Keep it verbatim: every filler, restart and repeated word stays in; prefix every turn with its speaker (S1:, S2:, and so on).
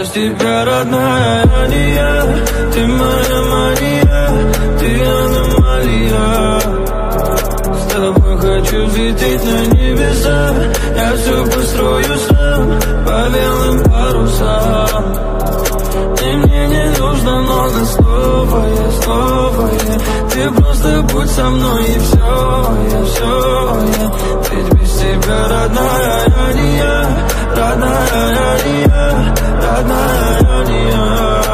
S1: без тебя, родная, я не я. Ты моя Мария, ты аномалия. С тобой хочу взлететь на небеса. Я все построю сам по белым парусам. И мне не нужно много слов, а я снова я. Ты просто будь со мной и все, я все я. Ведь без тебя, родная, я не я. Родная, я не я. Родная, я не я.